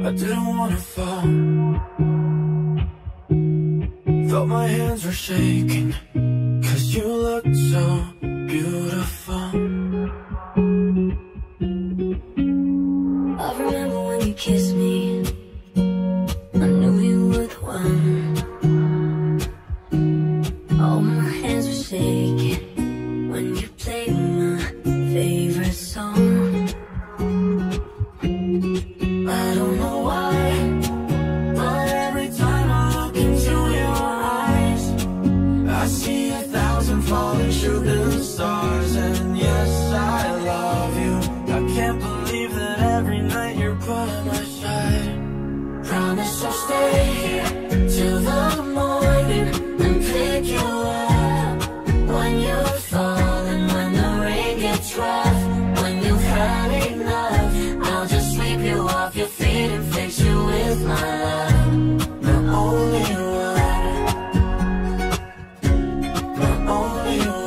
I didn't wanna fall. Felt my hands were shaking, 'cause you looked so beautiful. I remember when you kissed me, I knew you were the one. All my hands were shaking when you played my favorite song. I don't know why, but every time I look into your eyes, I see 1,000 falling shooting stars. And yes, I love you. I can't believe that every night you're by my side. Promise I'll stay here till the morning and pick you up when you fall and when the rain gets rough. When you've had enough, I'll just sweep you off your feet and fix you with my love. The only one, the only one.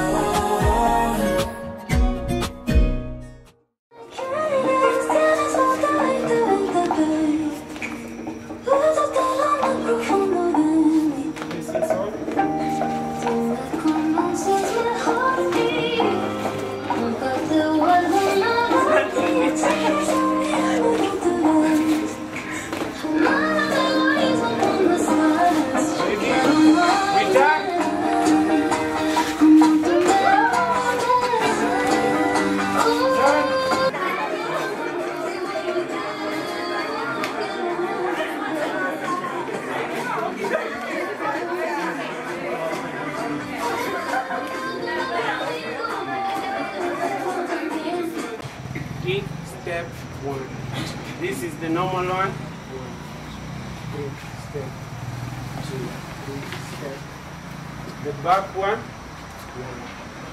Step 1. This is the normal one. 1, 2, 3 step. 2, 3 step. The back one. 1,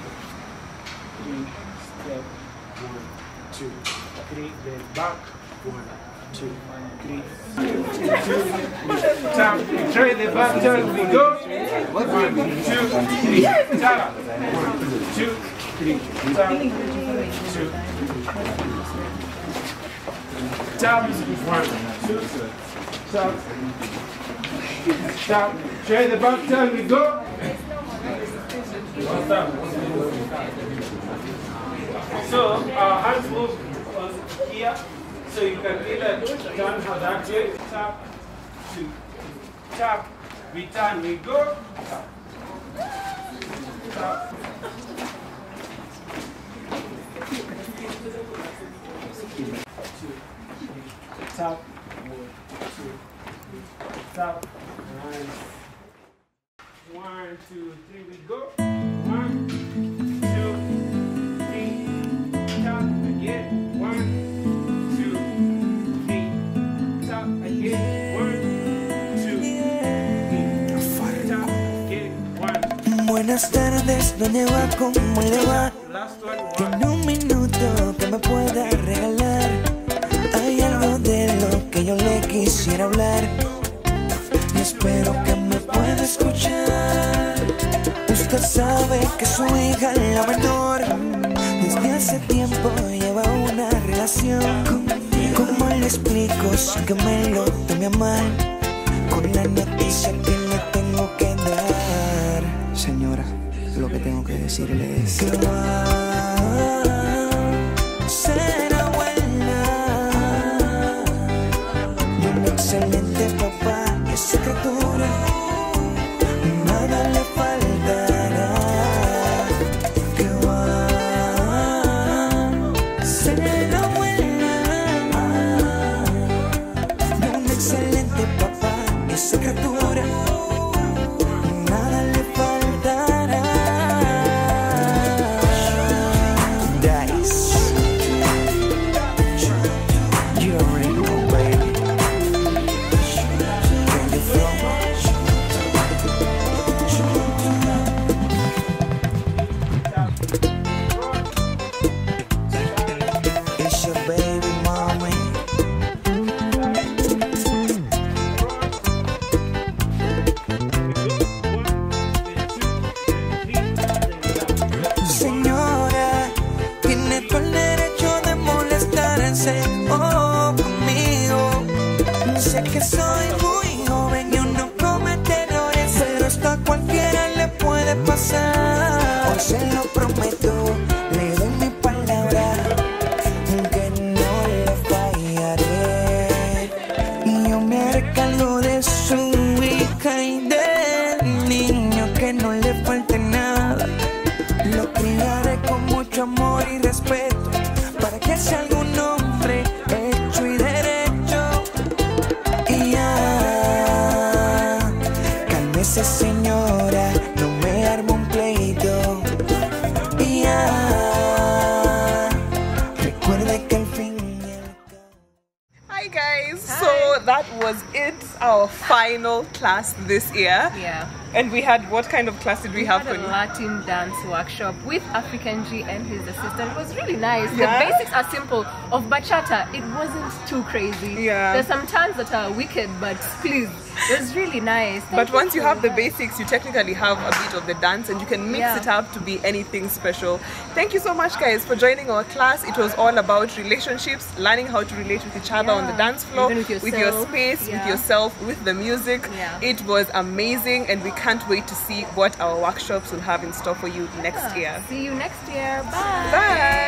3 step. 1, 2, 3. The back. 1, 2, 3. 2, 3. Tap. Try the back turn. We go. 1, 2, 3. Tap. 1, 2, 3. Tap. 2. Tap, 1, 2, tap, tap, try the back turn, we go. So our hands move here, so you can either turn how that way, tap, 2, tap, we turn, we go, tap, tap. Tap, 1, 2, tap, nice. 1, 2, 3, we go. 1, 2, 3, tap again. 1, 2, 3, tap again. 1, 2, 3, tap again. 1. Buenas tardes, ¿dónde va? ¿Cómo le va? Last one. Tiene un minuto que me pueda regalar. Hay algo de lo que yo le quisiera hablar y espero que me pueda escuchar. Usted sabe que su hija, la menor, desde hace tiempo lleva una relación. ¿Cómo le explico sin que me lo tome a mal? Con la noticia que le tengo que dar. Señora, lo que tengo que decirle es que va a ser abuela de un excelente papá. Esa criatura nada le faltará. Que va a ser abuela de un excelente papá. Esa criatura nada le faltará. Dice, you already know, baby. Can you feel me? respeto para que sea algún hombre hecho y derecho. Y ya, cálmese señora, no me arme un pleito. Y ya, recuerde que al fin. Hi guys, so that was it, our final class this year. Yeah. And we had, what kind of class did we have? We had a Latin dance workshop with African G and his assistant. It was really nice. Yeah? The basics are simple. Of bachata, it wasn't too crazy. Yeah. There's some turns that are wicked, but please, it was really nice. But once you have the basics, you technically have a bit of the dance and you can mix Yeah. it up to be anything special. Thank you so much guys for joining our class. It was all about relationships, learning how to relate with each other on the dance floor, Even with your yourself. space, with Yeah. yourself, with the music. Yeah. It was amazing and we can't wait to see what our workshops will have in store for you next year. See you next year. Bye. Bye!